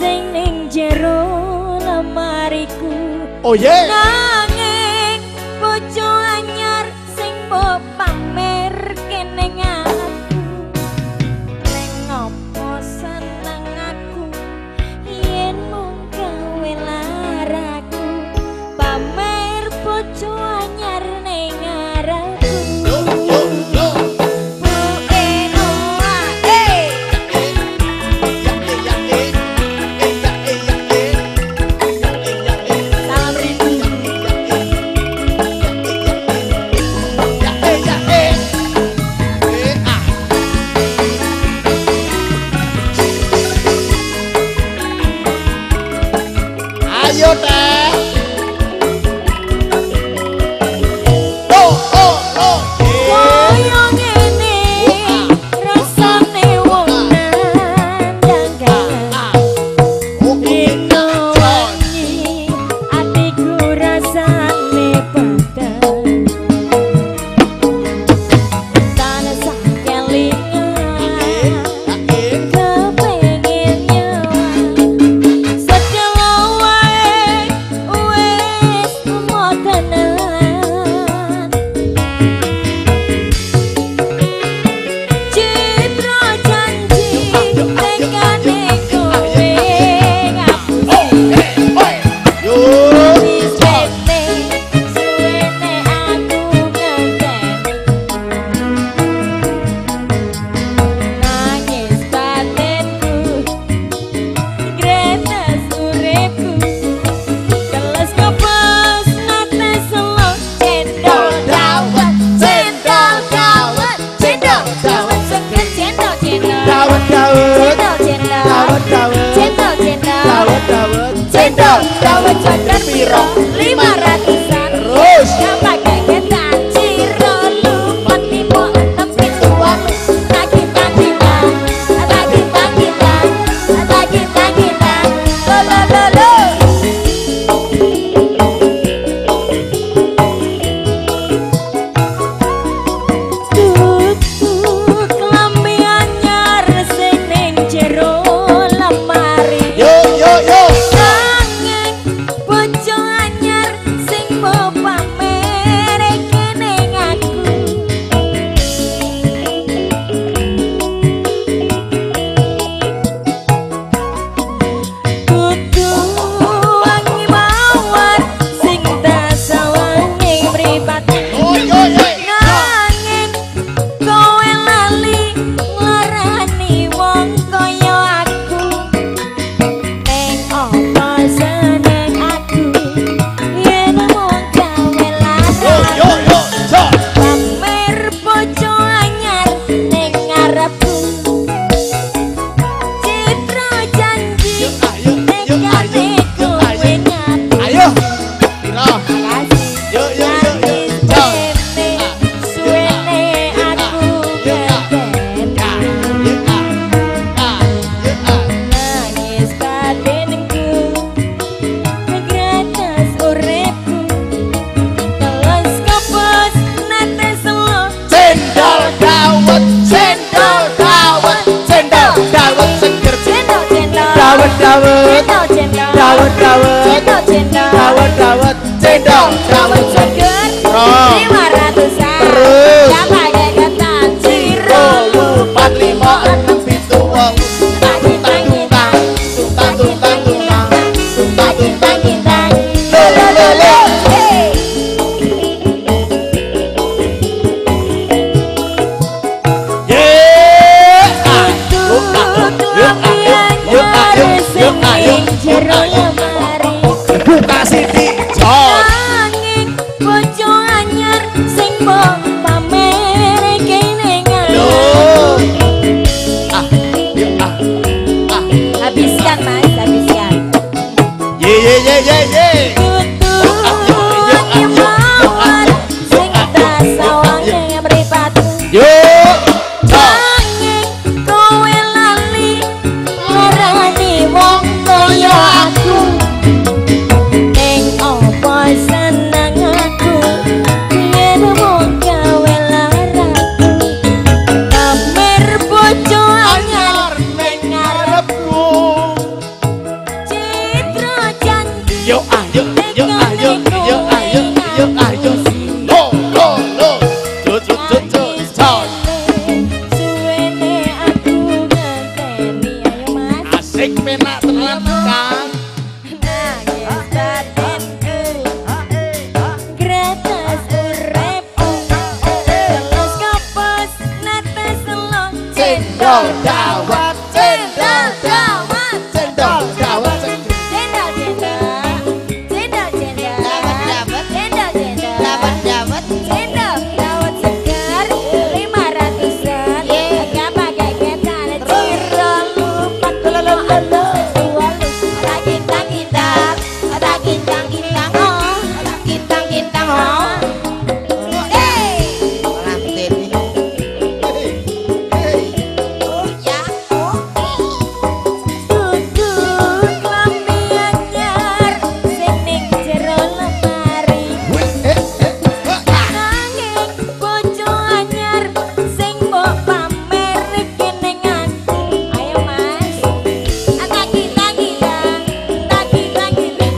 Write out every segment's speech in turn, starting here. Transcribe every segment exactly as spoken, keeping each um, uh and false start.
sing ning jero lemariku. Oh yeah. Nanging bojo anyar sing mbok pamer kene aku. Ning ngopo seneng aku yen mung gawe laraku. Pamer bojo anyar ning ngarepku. Yo yo yo. Ayo teh. Oh oh oh. Koyo ngene rasane wong nandang dino wengi atiku rasane padha tansah kelingan kepengin nyawa sedelo wae wis motenan citra janji tekane kowe ngapusi Yo. wis wene suwene aku ngenteni nangis batinku gretes uripku keles kepes nate selo cendol dawet cendol dawet cendol dawet seger cendol cendol Dawet dawet. cendol cendol Dawet dawet. cendol cendol Dawet dawet. cendol dawet cendol piro lima ratusan Terus. yang pakai ketan ciro lupa tipe enam pintu walu tagih tagihan tagih tagihan tagih tagihan lo lo lo lo tutuk lambe anyar sing ning jero lemari. Yo yo yo. Nanging bojo anyar sing mbok pamer kene aku. Kudu wangi mawar sing dasawangi mripatku. Oh yo yo. Nanging kowe lali nglarani wong kaya aku. Ning apa seneng aku yen mung gawe Yo yo larang. yo. So. Pamer bojo anyar ning ngarepku. Citra janji Yo, ayo, yo, tekane ayo, yo, kowe ayo. nyatu. Ayo. Piro? Makasih. Yo yo yo yo. Nangis So. kene suwene aku ngenteni. Nangis batinku ngretes uripku teles kepes nate selo Cendol dawet, cendol dawet, cendol dawet seger. cendol cendol Dawet dawet, cendol cendol dawet dawet, cendol cendol dawet dawet, cendol dawet dawet seger Terus. lima ratusan Terus. yang pakai ketan ciro Empat lima enam pitu wong. tagih tagihan Tuntang tuntang tuntang, tuntang tagih tuntang. tagihan Lo lo lo lo. hey. Yeah. Ah. Yo ah. Yo ah. Yo ah. Yo yo ah. Yo jero lemari kasih dijol. nanging bojo anyar sing mbok pamer kene Yo. ngaku. Ah. Yo ah. Ah. Habiskan mas, habiskan. Ye ye ye ye ye. Kudu wangi mawar sing dasawangi mripatku. Yo. Nanging kowe lali ngarani wong kaya aku. Ning apa seneng aku yen mung Cendol dawet, cendol dawet, cendol dawet. Cendol cendol, cendol cendol, Dawet, dawet. cendol cendol, Dawet dawet. cendol dawet segar lima ratusan. Gak pakai ketan, cirol lupat lolo alo. Kita kita, kita kita kita oh, kita kita oh. Hey, Lantin iki. Hei. oh ya oh. Duduk klambi anyar, sing ning jero lemari. Nanging bojo anyar, sing mbok pamer iki ning aku. Ayo Mas, ataki taki tang, taki taki tang.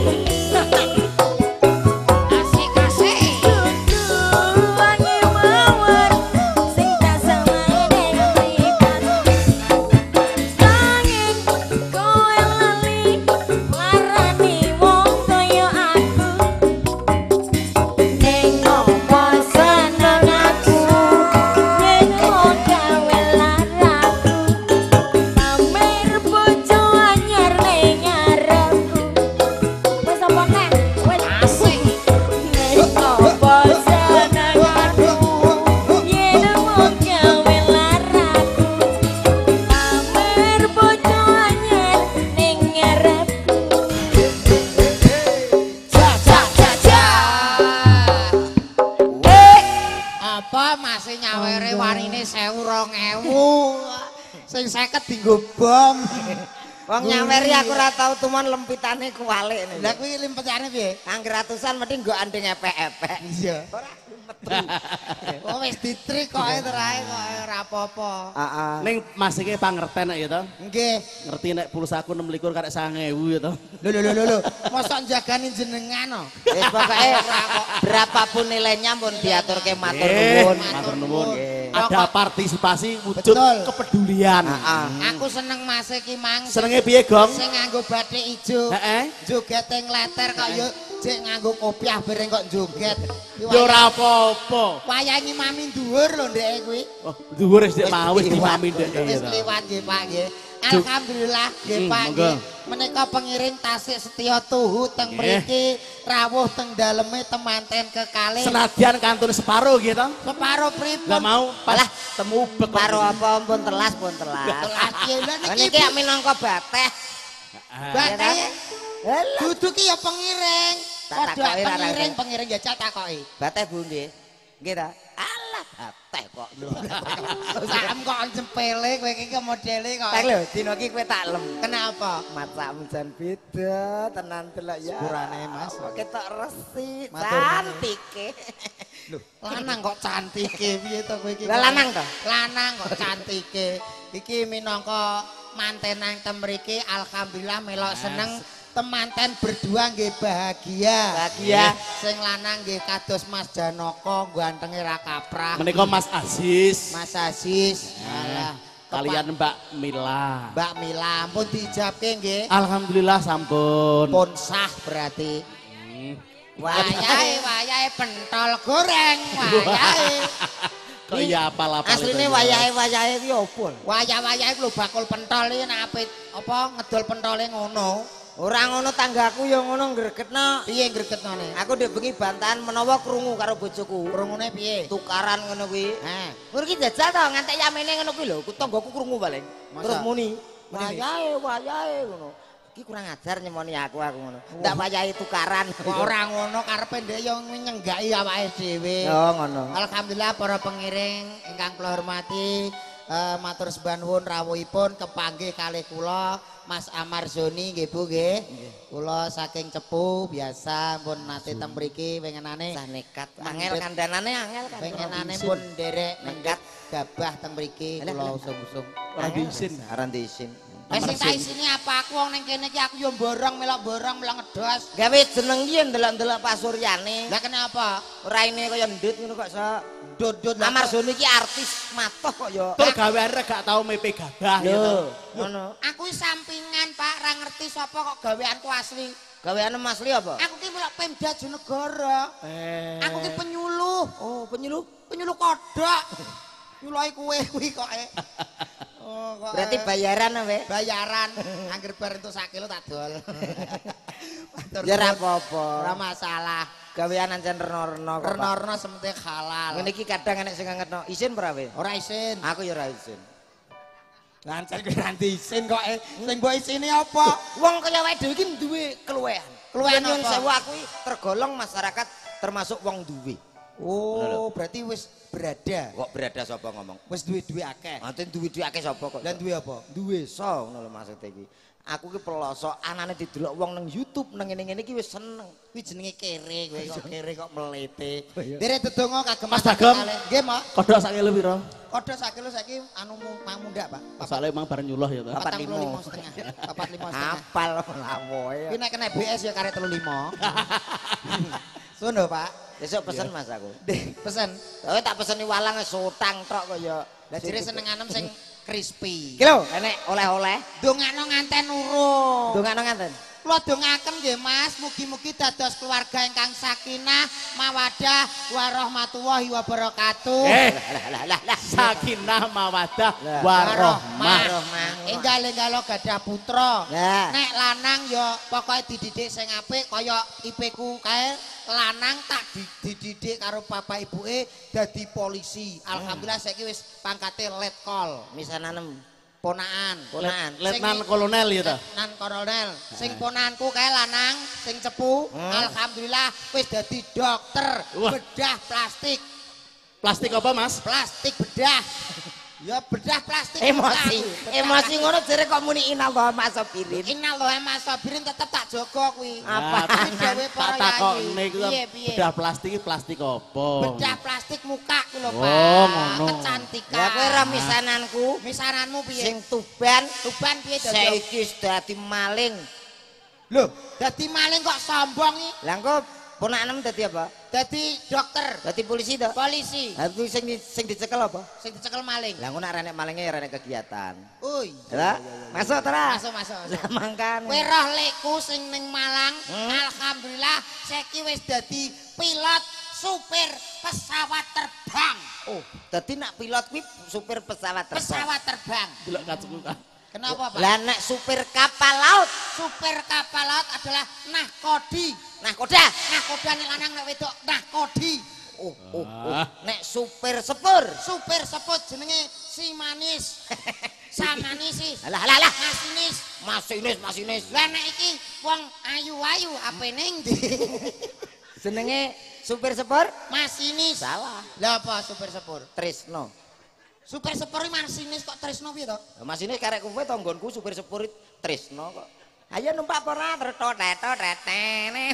Asik-asik. Duduk wangi mawar, sing tak samaine lipat. Nanging kowe lali, larani wong kaya aku. Ning opo seneng aku, ning gawe laraku. Pamer bojo anyar ning ngarepku. Wis apa nek? Wis Asik. ning opo seneng aku, yen mau gawe laraku. Pamer bojo anyar ning ngarepku. Ja ja ja ja. Eh, apa masih nyawere warine sewu rong ewu. Sing seket dienggo bom. Wong nyameri aku ora tau tuman lempitane kualik nih. Lah kuwi limpetane piye? Angger ratusan mending nggo andeng epek-epek. Iya. Oh wis ditrik kok ae terae kok ora apa-apa. Heeh. Ning Mas iki pangerten ya to. Nggih. Ngerti nek pulsaku enam likur karek sangang ewu ya to. Lho lho lho lho. Mosok njagani jenengan kok. Wis pokoke berapapun nilainya pun diaturke matur Eh, nuwun. matur nuwun. Nggih. Ada partisipasi wujud Betul. kepedulian. Heeh. Aku seneng Mas iki mang. Senenge piye, Gong? Sing nganggo batik ijo. Heeh. Joget ing letter kok yo jek nganggo kopiah bareng kok joget. Ya ora apa-apa. Wayangi mami dhuwur lho ndek kuwi. Oh, dhuwur wis Dik mau wis dimami Dik ya Wis to. liwat nggih Pak nggih. Ju- Alhamdulillah nggih Hmm, Pak monggo. nggih. Menika pengiring tasik setya tuhu teng Nggih. mriki rawuh teng daleme temanten kekalih. Senadyan kantun separo gitu. Separo pripun? Lah mau pas temu bek. Karo apa pun telas pun telas. Telas piye lho Lah niki niki yak minangka bateh. Batik. Lah Dudu ki ya pengiring. Tak Padha takoki ra pengiring, ngerti. pengiring ya cak takoki. bateh Bu nggih. Nggih ta? Alah bateh kok. Saem kok sepele kowe iki ke modele kok. Tak lho dina iki kowe tak lem. Kenapa? Macamu jan beda tenan delok ya. Sepurane, Mas. Kok ketok resik, Matur nuwun. cantike. Lho, lanang kok cantike piye to kowe iki? Lah lanang to? Lanang kok cantike. Iki minangka manten nang temriki alhamdulillah melok seneng temanten berdua nggih bahagia. Bahagia. Sing lanang nggih kados Mas Janaka gantenge ra kaprah. Menika Mas Aziz Mas Aziz. Alah, kalian Mbak Mila. Mbak Mila ampun dijabke nggih. Alhamdulillah sampun. Pun sah berarti. Hmm. Wayahe wayahe pentol goreng wayahe. Kok iya apal-apal itu Asline ya? wayahe-wayahe ki opo? Wayah-wayahe lho bakul pentol iki nek apit apa ngedol pentole ngono. Ora ngono tanggaku ya ngono gregetno. Piye gregetane? Aku ndek bengi bantahan menawa krungu karo bojoku. Krungune piye? Tukaran ngono kuwi. Heh. Kowe iki jajal to ngantek yamene ngono kuwi lho, ku tanggoku krungu paling. Masa? Terus muni, Muni wayahe wayahe ngono. Iki kurang ajar nyemoni aku aku ngono. Ndak wayahe tukaran. Kok ora ngono karepe ndek yo nyenggaki awake dhewe. Oh ngono. Alhamdulillah para pengiring ingkang kula hormati, eh, matur sembah nuwun rawuhipun kepanggih kalih kula Mas Amar Zoni nggih Bu nggih. Kula saking Cepu biasa pun nate teng mriki wengenane Sah nekat. Angel kandhanane angel kan. wengenane pun nderek nekat gabah teng mriki Alah, kula alah. usung-usung. Ora diisin. Aran diisin. Wis sing tak isine apa aku wong ning kene iki aku yo borong melok borong melok ngedos. Gawe jeneng iki ndelok-ndelok Pak Suryane. Lah kenapa? Raine kaya ndut ngono kok sa. Dodot Amar Zoni iki artis matoh kok ya. Tur gaweane gak tau mepe gabah ya to. Lho, ngono. Aku sampingan Pak, ra ngerti sapa kok gaweanku asli. Gaweane Mas Li apa? Aku ki melok Pemda Jonegoro. Eh. Aku ki penyuluh. Oh, penyuluh. Penyuluh kodhok. Nyuluhi kuwe kuwi kok. eh. Oh, kok Berarti bayaran apa? bayaran angger bar entuk sak kilo tak dol. Ya ora apa-apa. Ora masalah. Gawean ancen reno-reno kok. Pak. Reno-reno sementing halal. Ngene iki kadang enek sing ngetno. Isin ora we? Ora isin. Aku ya ora isin. Lancen kowe nanti isin kok eh. Sing mbok isini apa? Wong kaya awake dhewe iki duwe keluwehan. Keluwehan Nyun apa? sewu aku iki tergolong masyarakat termasuk wong duwe. Oh, berarti wis berada. Kok berada sapa ngomong? Wis duwe-duwe akeh. Anten duwe-duwe akeh sapa kok? Lan duwe apa? duwe so ngono lho maksud iki. Aku ki pelosok anane didelok wong nang YouTube nang ngene-ngene iki wis seneng. Kuwi jenenge kere kowe kok kere kok melete. Dere dedonga kagem Mas Dagem. Nggih, Mak. Kodok sak kilo piro? Kodho sak kilo saiki anu mang mundak, Pak. Soale emang bareng nyuluh ya ta. Papat empat puluh lima setengah. empat puluh lima setengah. Apal lawoe. Iki nek kena B S ya karek tiga puluh lima. Sono, Pak. Besok pesen Mas aku. Pesen. Oh tak peseni walang sutang tok kaya. Lah jere senenganem sing crispy. Iki lho, enek oleh-oleh. Dongakno nganten urung. Dongakno ngaten. Kula dongaken nggih Mas, mugi-mugi dados keluarga ingkang sakinah, mawaddah, warahmatullahi wabarakatuh. Eh, Lah lah lah lah. sakinah mawaddah Lah. warahmah. Warahmah. Enggal-enggalo gadah putra. Lah. Nek lanang ya pokoke dididik sing apik kaya ipeku kae, lanang tak di- dididik karo bapak ibuke dadi polisi. Alhamdulillah saiki wis pangkate letkol. Misanan Ponaan. ponaan. Letnan kolonel ya ta. Letnan kolonel. Sing ponanku kae lanang, sing cepu, alhamdulillah wis dadi dokter Wah. bedah plastik. Plastik apa, Mas? Plastik bedah. Ya bedah plastik. Emosi. Bedah. Emosi ngono jere kok muni inallah masobirin. Innalillahi mas sabirin tetep tak jaga kuwi. Apa? Kuwi dawuhe Tak para takokne yai. iku Piye piye? bedah plastik iki plastik apa? Bedah plastik muka ku lho, Oh, Pak. ngono. Kecantikan. Ya kowe ra misananku misananmu piye? sing tuban tuban piye dadi? saiki wis dadi maling. Lho, dadi maling kok sombong iki. Lah engko ponakenem dadi apa? Dadi dokter, Dadi polisi to? polisi. Lah kuwi sing sing dicekel apa? Sing dicekel maling. Lah ngono arek malingnya ya arek kegiatan. Uy. Lah, masuk terus. Masuk masuk. masuk. Lah mangkane. Kowe roh lekku sing ning Malang, Hmm? alhamdulillah saiki wis dadi pilot supir pesawat terbang. Oh, dadi nak pilot kuwi supir pesawat terbang. Pesawat terbang. Delok kacuku kan. Kenapa, Pak? Lah nek supir kapal laut, Supir kapal laut adalah nahkodi. nahkoda. Nahkoda nek lanang nek wedok nahkodi. Oh, oh, oh. Ah. Nek supir sepur. Supir seput jenenge si manis. Sang manisis. Alah alah alah. Masinis. Masinis, masinis. Lah nek iki wong ayu-ayu apene ndi? Jenenge supir sepur? Masinis. Salah. Lah apa supir sepur? Trisno. Supir sepur iki masinis kok tresno piye to? Lah masinis karek kowe tanggonku supir sepur Trisno kok. Ayo numpak apa ora? Tretot tetot tenet.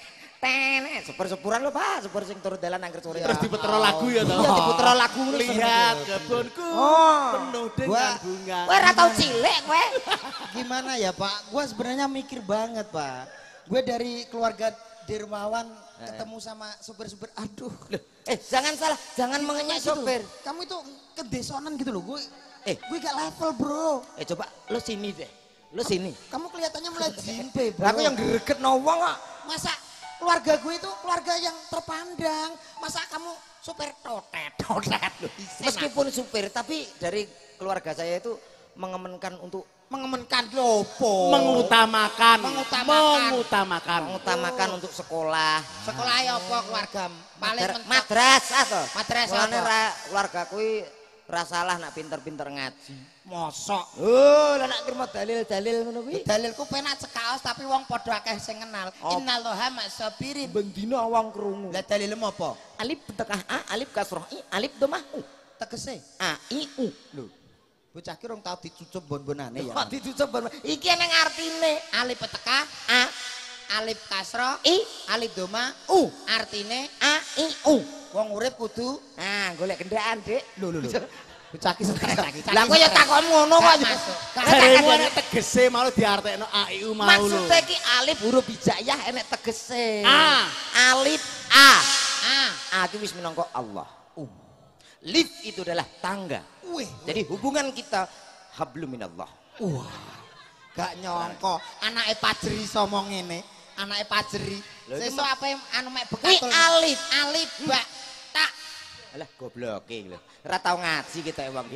Tenet. Sepur-sepuran lho, Pak. Sepur sing turun dalan angger sore. Terus diputero lagu ya to. Iya, diputero lagu ngono Lihat seneng. kebunku Oh. penuh dengan Gua- bunga. Kowe ora tau cilik kowe. Gimana ya Pak? Gue sebenarnya mikir banget Pak. Gue dari keluarga dermawan ketemu sama supir-supir. Aduh. Loh, eh jangan salah, jangan mengenyek Gitu. sopir. Kamu itu kedesonan gitu loh. Gue Eh. gue gak level bro. Eh coba lu sini deh. Lu sini. Kamu kelihatannya mulai jimpe bro. Lah aku yang greget no wong kok. Masa keluarga gue itu keluarga yang terpandang. Masa kamu supir totet totet loh. Meskipun supir tapi dari keluarga saya itu mengemenkan untuk mengemenkan lopo. Mengutamakan, Mengutamakan. mengutamakan. mengutamakan untuk sekolah. Sekolah ya apa keluarga? Paling Madra- mentok. madrasah toh. Madrasah Mulane apa? ra keluarga kuwi ra salah nak pinter-pinter ngaji. Mosok. Oh, lah nak terima dalil-dalil ngono kuwi. Dalilku penak cekaos tapi wong padha akeh sing kenal. Oh. Innallaha ma'sabirin. Bendina wong krungu. Lah dalilmu apa? Alif tekah A, alif kasroh I, alif domah U. Tegese. A, I, U. Lho. Bocah ki rong tau dicucup bon-bonane ya. Kok ditutup bar- iki nang artine Alif peteka, A, alif kasra, I, alif doma, U. artine A, I, U. wong urip kudu Ah, golek kendaraan, Dik. lho lho lho. Bocah ki stres lagi. Lah kok ya takon ngono kok. masuk. Gak Jaremu ada. enek tegese malu diartekno A I U mau lho. Maksudnya ki alif huruf hijaiyah enek tegese. A. Alif A. Ah, A itu wis minangka Allah. Um. Lif itu adalah tangga. wih. Jadi hubungan kita hablum minallah. Wah. Gak nyongko anake Pajeri somo ngene. Anake Pajeri. Lho, iki Sesuk mah- apa yang anu mek Kuwi bekatul. alif. Alif bak tak. Alah gobloke lho. Ora tau ngaji kita wong iki.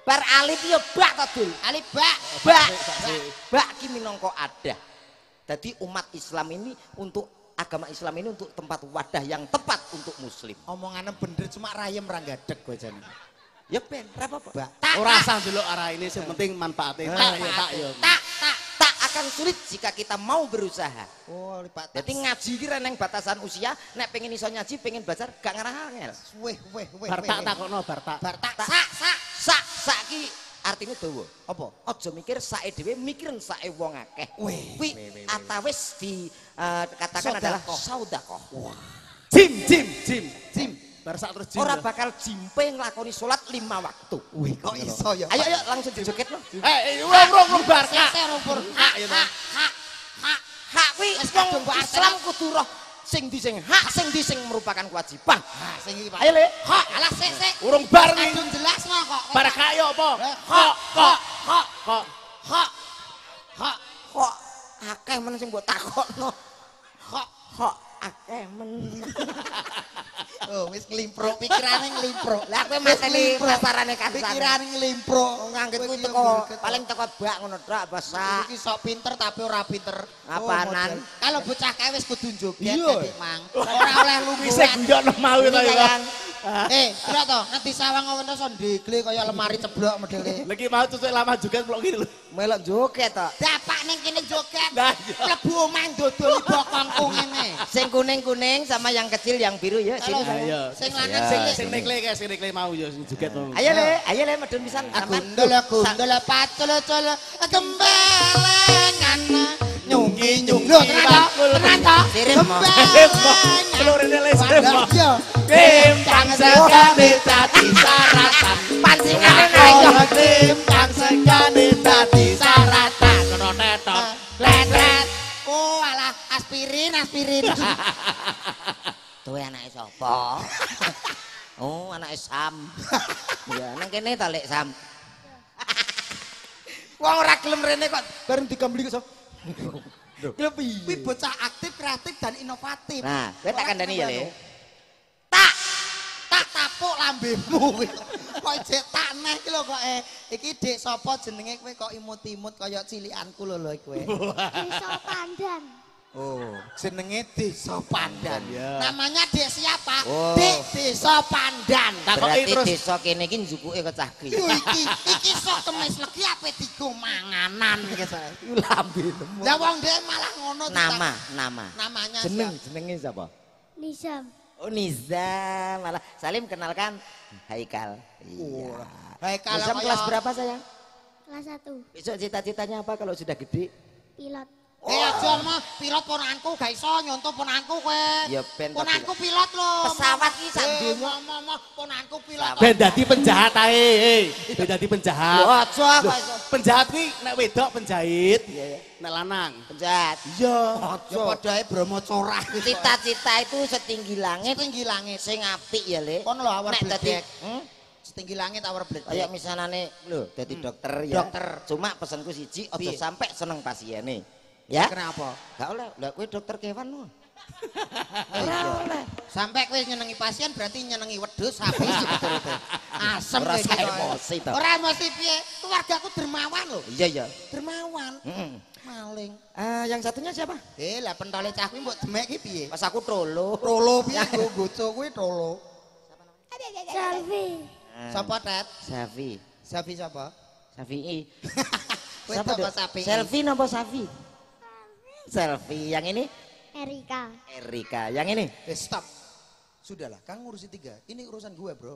Bar alif ya bak to, Dul. alif bak. Bak. Bak ki minangka adah. Jadi umat Islam ini untuk agama Islam ini untuk tempat wadah yang tepat untuk muslim. Omongannya bener cuma rayem ra gadeg kowe jane. Ya ben, ora apa-apa. Bak. Tak Ora usah delok arah ini, yang penting manfaatnya. Tak ya tak ya. Tak, tak, tak akan sulit jika kita mau berusaha. Oh, lipat. Jadi ngaji ki neng batasan usia, nek pengen iso ngaji, pengen belajar gak ngarah angel. weh weh weh. Bar tak takokno bar tak. Bar tak Tak, sak sak. sak, sak ki artinya dawa. Apa? Aja mikir sae dhewe, mikirin sae wong akeh. Weh, Kuwi atawis di eh, katakan adalah saudakoh. Jim jim jim jim. Bar sak terus jim. Ora bakal jimpe nglakoni salat lima waktu. Wih, kok iso ya? Ayo ayo langsung dijogetno. Eh, urung urung urung bar tak. Sese rumpur. Hak ya hak hak hak hak kuwi wong Islam kudu roh sing di sing hak sing di sing merupakan kewajiban. Nah, sing iki, Pak. Ayo Le. Hak, alah sik sik. Urung bar nih. Kadung jelas no kok. Bar kayo apa? Eh, Kok kok kok kok. Hak. Hak. Kok akeh men sing mbok takokno. Kok kok akeh men. Oh, wis nglimpruk pikirane nglimpruk. Lah kowe mateni pasarane kancane. Pikirane nglimpruk. Nganggit kuwi Kowe teko iki paling teko bak ngono tok basa. iki sok pinter tapi ora pinter. Apaanan? Oh, model. Kalau bocah kae wis kudu joget Iya. Dik Mang. Ora oleh Bisa lungguhan. guyokno mau Ini ta ya. kayang Eh, kira to, nanti sawang ngono so ndegle kaya lemari ceblok modele. Lagi mau tutuk lama juga blok gini lho. melok joget tok. Dapak ning kene joget. Nah, iya. Mlebu omah dodol bokongku ngene. Sing kuning-kuning sama yang kecil yang biru ya sini. Kalau Ayo. sing lanang Ya. cilik. Sing nekle kae sing nekle mau ya sing joget mau. Ayo le, ayo le medun pisan. Gundul gundul pacul-cul gembelengan nyungki nyungki. Lho tenan to? Tenan to? Sirip mo. Gembelengan. Pelurine les mo. Iya. Timpang sekane dadi saratan. Pancingane ayo. Timpang sekane dadi saratan. Kono tetok. Letret. Oh alah aspirin aspirin. Tuh anake sapa? Oh, anake Sam. Ya, nang kene ta Lek Sam. Wong ora gelem rene kok bareng digambli kok. Lho piye? Kuwi bocah aktif, kreatif dan inovatif. Nah, kowe tak kandhani ya, Le. Tak tak tapuk lambemu. Kok jek tak neh iki lho kok eh iki Dik sapa jenenge kowe kok imut-imut kaya cilikanku lho lho kowe. Desa Pandan. Oh, jenenge Desa Pandan. Ya. Namanya Dik siapa? Oh. Dik Desa Pandan. Takoki Berarti terus. desa kene iki njukuke kecah Yo iki iki sok kemis legi ape digo manganan iki saya. lambe. Lah wong dhek malah ngono tuh, Nama, tak- nama. namanya Jeneng, siapa? jenenge sapa? Nizam. Oh Nizam, malah Salim kenalkan Haikal. Iya. Baik kalau Nizam kaya- kelas berapa sayang? Kelas satu. Besok cita-citanya apa kalau sudah gede? Pilot. Eh aja mah pilot ponanku gak iso nyontoh ponanku kowe. Ya, ben to ponanku pilot lho. Pesawat iki sak Eh, demo. mah, mah, mah, ponanku pilot. Ben dadi penjahat ae. eh. Ben dadi penjahat. Lho aja apa Loh, iso? penjahat kuwi nek wedok penjahit, Iya, iya. nek lanang. Penjahat. Iya. Ya padha ae Bromo corah. Cita-cita itu setinggi langit, Setinggi langit. sing apik ya, Le. Kon lho awar Nek dadi bledek. hmm? Setinggi langit awar bledek. Kayak misalane lho dadi dokter ya. Dokter. Cuma pesanku siji aja Piye? sampai seneng pasiene. Ya. Kenapa? Gak oleh. Lah kowe dokter kewan lho. Eh, iya. Sampai kowe nyenengi pasien berarti nyenengi wedhus sapi betul itu. Asem Ora kowe usah iki, kowe. emosi to. Ora emosi piye? Keluargaku dermawan lho. Iya ya. Dermawan. Heeh. Maling. Eh yang satunya siapa? Eh lah pentole cah kuwi mbok demek ki piye? Pas aku trolo. Rolo piye go goco kuwi rolo. Selfie. Sapa Tet? Safi. Safi sapa? Safi. Kowe Siapa apa Dok? Safi? Selfie napa Safi? Selfie. Yang ini Erika. Erika. Yang ini Eh stop. Sudahlah, kamu ngurusi tiga. Ini urusan gue, Bro.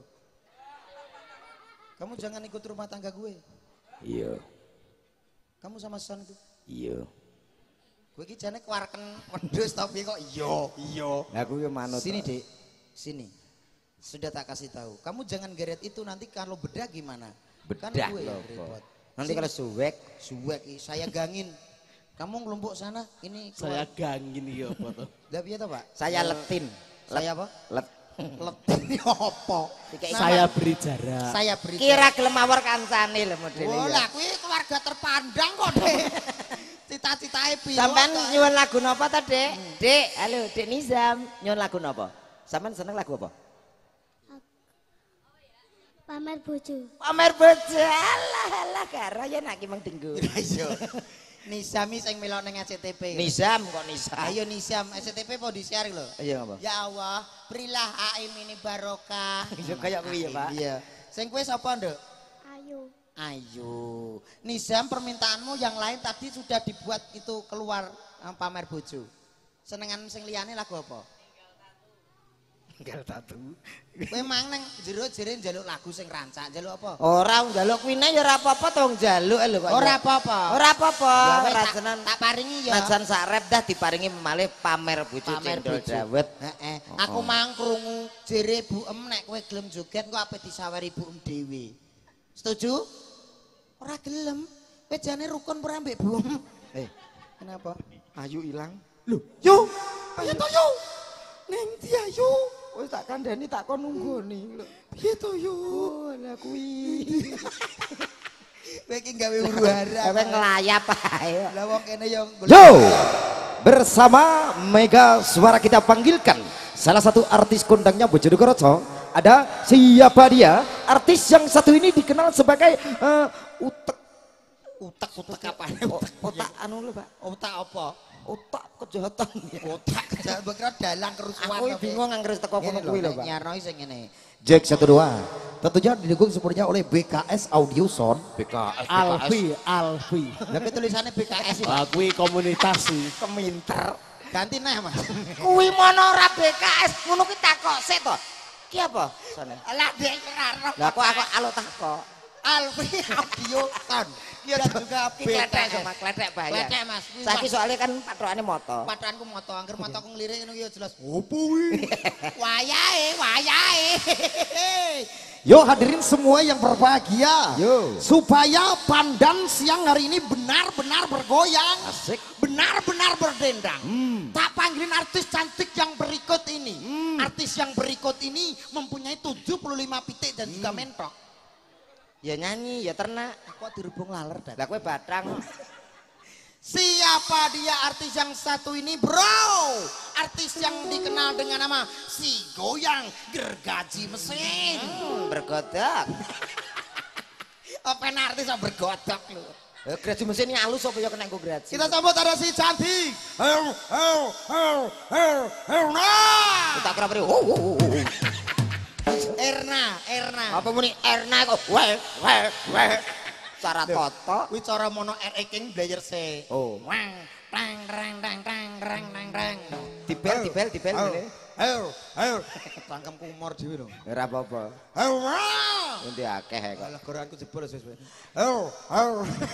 Kamu jangan ikut rumah tangga gue. Iya. Kamu sama Son itu. Iya. Gue ki jane keluarkan wedhus tapi kok iya, iya. Aku yo manut. Sini, Dek. Sini. Sudah tak kasih tahu. Kamu jangan geret itu nanti kalau bedah gimana? Kan Bedah gue yang lho, repot. Nanti Sini. kalau suwek Suwek, ih, saya gangin. Kamu ngelumpuk sana, ini Saya keluar. gangin iki apa to? Lah piye to, Pak? saya letin. Saya apa? Let. Letin apa? Dikai- Saya beri jarak. Saya beri. Kira gelem mawar kancane lho modele. Oh ya. lah kuwi keluarga terpandang kok, Dek. Cita-citae pilot. Sampean kok. nyuwun lagu napa ta, Dek? Dek, halo, Dek Nizam. Nyuwun lagu napa? Sampean seneng lagu apa? Pamer bojo. Pamer bojo. Alah alah karo ya nak ki mung dinggo. Iya. Nisami sing melok ning S C T P. Nisam kok Nisam. Ayo Nisam, S C T P po di-share lho. Iya apa? Ya Allah, berilah Aim ini barokah. Iya kayak kuwi ya, Pak. Iya. Sing kowe sapa, Nduk? Ayu. Ayo. Nisam, permintaanmu yang lain tadi sudah dibuat itu keluar um, pamer bojo. Senengan sing liyane lagu apa? Tinggal tatu. Kowe mang nang jero jere njaluk lagu sing rancak, njaluk apa? Ora njaluk kuwine ya ora apa-apa to njaluk lho kok. Ora apa-apa. Ora apa-apa. Ya wis tak, Rajenan tak paringi ya. najan sak rep dah diparingi malih pamer bojo Pamer cendol bojo. dawet. Heeh. Aku mang krungu jere Bu Em nek kowe gelem joget engko ape disawari Bu Em dhewe. Setuju? Ora gelem. Kowe jane rukun ora mbek Bu Em. Eh, Kenapa? Ayu ilang. Lho, yo. Ayo to yo. Ning ndi ayo? Wis tak kandhani tak kon nunggoni lho. Piye to yo? Oh, lah kuwi. Kowe iki gawe huru-hara. Kowe ngelayap ae. Lah wong kene yo Yo, bersama Mega Suara kita panggilkan salah satu artis kondangnya Bojonegoro. Ada siapa dia? Artis yang satu ini dikenal sebagai uh, utek. utek-utek apa? Otak anu lho, Pak. Otak apa? Otak kejahatan. Otak kejahatan bekra dalang kerusuhan. Aku bingung anggere teko kono kuwi lho, Pak. Nyarno sing ngene. Jack satu dua. Tentunya didukung sepenuhnya oleh B K S Audio Sound. B K S, Alfi, Alfi. Tapi tulisannya B K S itu. Ah, kuwi komunitas sih. Keminter. Ganti neh, Mas. Kuwi mono ora B K S, ngono ki takok sik to. Ki apa? Sane. Lah dek ora ro. Lah kok aku alo takok. Alfi Audio Sound. Dia juga B K Kletek S. sama kletek bayar. Kletek, Mas. Saiki soalnya kan patrokane moto. Patokanku moto, angger moto aku ngelirik ngono ya jelas. Opo kuwi? Wayahe, wayahe. Yo hadirin semua yang berbahagia. Yo. Supaya pandan siang hari ini benar-benar bergoyang. Asik. Benar-benar berdendang. Tak panggilin artis cantik yang berikut ini. Artis yang berikut ini mempunyai tujuh puluh lima pitik dan juga mentok. Ya nyanyi, ya ternak. Kok dirubung laler dah. Lah kowe batrang. Siapa dia artis yang satu ini, bro? Artis yang dikenal dengan nama si goyang gergaji mesin. Hmm, bergodak. Apa artis yang bergodak lu? Eh, gergaji mesin ini halus apa ya kena nggo gergaji. Kita sambut ada si cantik. Heu, heu, heu, heu, heu, nah. Tak kira oh, oh, oh, oh. Erna, Erna. Apa muni Erna kok weh weh weh. Cara toto. Kuwi cara mono R E King Blayer C. Oh. Wang, tang, rang, tang, tang, rang, tang, rang. Dibel dibel dibel ngene. Heu, heu. Tangkemku umur dhewe lho. Ora apa-apa. Heu, nah. Nanti akeh kok. Lah goranku jebol wis wis. Heu, heu.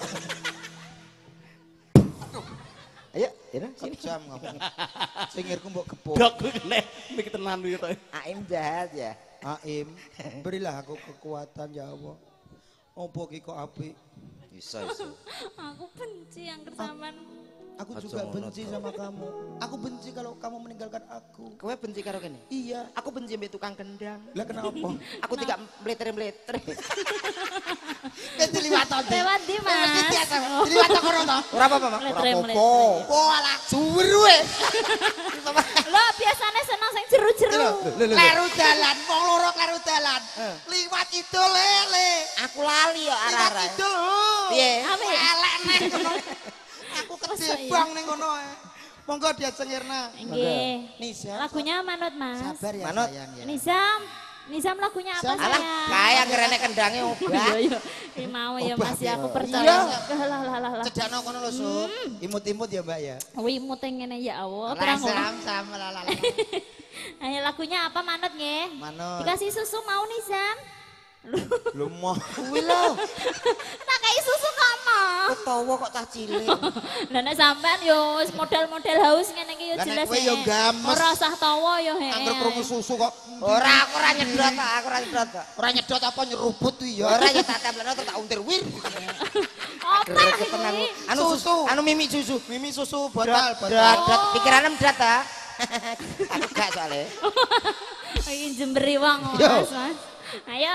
Ayo, ini sini. Kejam ngomong. Singirku mbok gepuk. Dok kuwi kene mik tenan kuwi to. Aim jahat ya. Aim, berilah aku kekuatan ya Allah. Opo ki kok apik. Bisa bisa. Aku benci yang kesamaan. Aku Aja juga ngono, benci Tok. sama kamu. Aku benci kalau kamu meninggalkan aku. Kowe benci karo kene? Iya. Aku benci mbek tukang kendang. Lah kenapa? Aku tidak meletre-meletre. Wis diliwat to. Dik. Lewat di Wis mas. biasa. Diliwat to kono to. Ora apa-apa, Mak. Meletre, Ora meletre. apa-apa. Oh alah suwer we. Lo biasanya senang sing jeru-jeru. Kleru dalan, wong loro kleru dalan. Liwat itu lele. Aku lali ya Liwat arah-arah. itu. Piye? Apa ya? Elek neh kono. Aku Masa kecebang ning kono. Monggo diajeng Irna. Nggih. Nisa. Lagunya manut mas. Sabar ya Manut. sayang ya. Nizam. Nizam lagunya apa Nizam. Alah, sayang? kaya ngerene kendange obah. Iya iya. Ini mau ya Obah, mas ya aku iya. percaya. Iya. Lah lah lah lah. Cedakno kono lho, Sup. Imut-imut ya, Mbak ya. Wimut yang ngene ya Allah. Lah Terang ngono. sam sam la la la. Ayo lagunya apa manut nggih? Manut. Dikasih susu mau Nizam? Lu mau. Kuwi lho, Tak kayak susu kok mau. ketawa kok cah cilik. Lah nek sampean yo wis model-model haus ngene iki yo Lah nek jelas. kowe yo eh. games. Ora usah tawa yo he. Angger krungu susu kok. Ora, aku ora nyedot kok, aku ora nyedot kok. Ora nyedot apa nyeruput kuwi ya. Ora ya tak templekno terus tak untir wir. Apa Gregetan aku. iki? Anu susu, anu mimi susu. Mimi susu botol Dot, botol. dot, dot. Pikirannya mendat ta. Aku gak soalnya. Iki jemberi wong Yo. Mas, Mas. Ayo.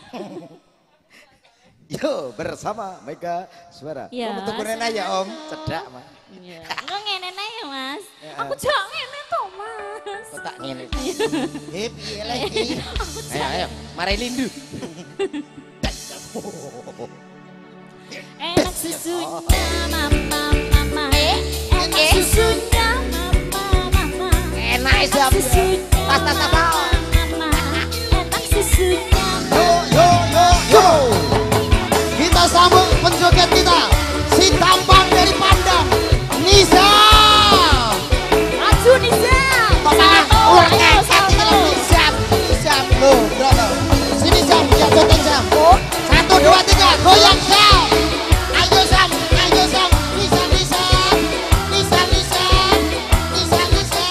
Yo bersama Mega Suara. Ya. Untuk gue ya om, cedak mah. Iya. Enggak ngene ya Mas. Aku jak ngene to, Mas. Tak ngene. Eh piye lagi? Ayo ayo, mari lindu. Enak susunya mama mama. Enak susunya mama mama. Enak Enak susunya Tas tas tas. mama. Enak susunya. Yo yo yo yo. Kita sambut penjoget kita, si tampan dari Padang, Nisa. Maju Nisa. Salto, ayo salto. Nisa, Nisa. Loh, berapa? Sini Sam, yang goteng Sam. Satu dua tiga, goyang Sam. Ayo Sam, ayo Sam. Nisa, Nisa. Nisa, Nisa. Nisa, Nisa.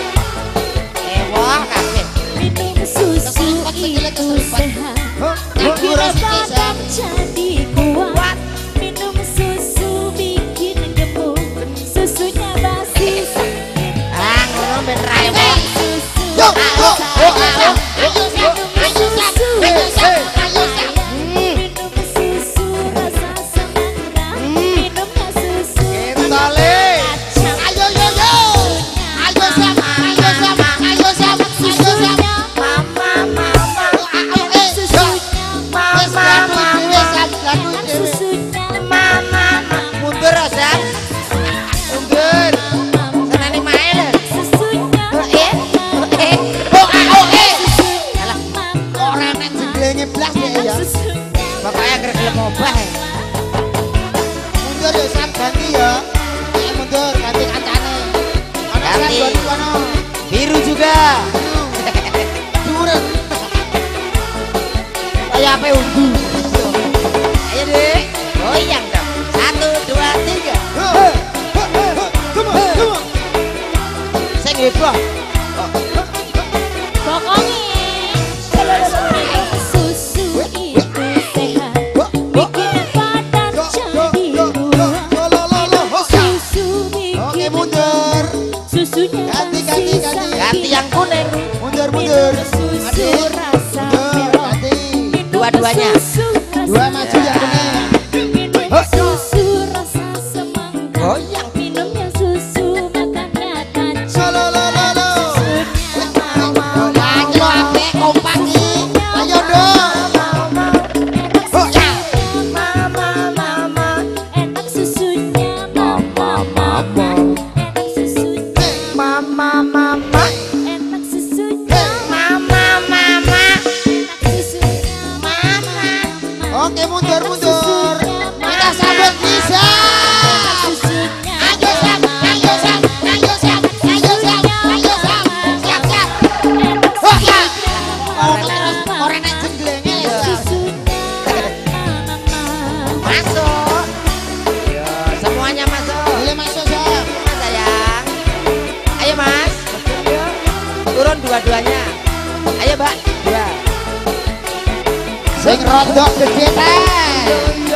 Ewah kabeh. Minum susu itu sehat. Akhirnya badan jadi kuat. Minum susu bikin gemuk. Susunya basi sakit. Ah, ngono ben ra Minum enak. susu Yo, yo, rasa yo, yo, ayam. ayo Sam, ayo Sam, Susu ayo Sam, rasa ayo Sam. ayam. Minum susu rasa semangka. Minumnya susu Kentale. kacang. Ayo yo yo. Ayo Sam, ayo Sam, ayo Sam, ayo Sam. Susunya mama mama. Enak susunya mama mama. Enak susunya mama mama. Mundur Sam. Mundur. Senane mae lho. Susunya Eh, eh. Oh, ah, oh, eh. susunya mama. Ora nek jenglenge blas ya ya. Susunya Pokoknya anggere gelem obah. Mundur ya Sam, ganti ya. Ayo mundur, ganti kancane. Ana Sam Ganti. ganti kono. Biru juga. Durun. Kayak apa ungu. Ayo deh. Goyang dong. Satu, dua, tiga. Heh, heh, heh, come on, come on. Saya ngebah. pokoknya susu itu sehat. Bikin badan Yo, yo, jadi yo, yo, kuat. yo, lo, lo, lo, ho. Susu Oke, bikin mundur. susunya Ganti, basi ganti, ganti. sakit. Ganti yang kuning. Mundur, mundur. Minum susu Adik. rasa Mundur, melon. ganti. Minum Dua-duanya. susu rasa Dua maju yang kuning. Minum Hah. susu rasa semangka. Goyang. Minumnya susu makannya kacang. Lo, lo, lo, lo, lo. Susunya mama Ayo, adek, kompak nih. Ayo dong. Ho, ya. mama mama. Enak susunya mama mama. Enak susunya Mama, mama. Enak susunya mama mama. Enak susunya mama. Oke, mundur, mundur. Kita sambut Nisa. Susunya Ayo Sam, ayo Sam, ayo Sam, ayo Sam, ayo Sam. Siap, siap. Ho, ya. Orang nek jenglenge ya. Masuk. Ya, semuanya masuk. Boleh masuk Sam. Mas sayang. Ayo Mas. Turun dua-duanya. Ayo Mbak. Dua. Sing rodok gede teh.